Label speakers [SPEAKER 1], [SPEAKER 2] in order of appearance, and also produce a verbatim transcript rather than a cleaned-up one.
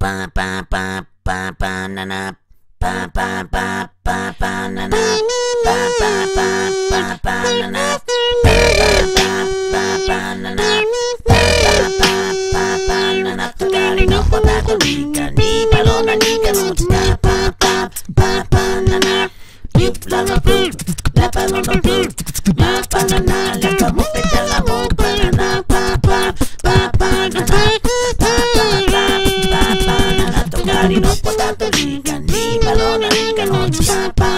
[SPEAKER 1] pa pa pa pa pa na na pa pa pa pa pa na na pa pa pa pa pa na na pa pa pa pa na na pa pa pa pa pa na na Tugari no potato rica ni paloma ni canuta pa pa pa pa na na Yup la la fruit la paloma fruit la banana la camote la boca na na pa pa pa pa na na pa pa pa pa pa na na Tugari no potato rica ni paloma ni canuta pa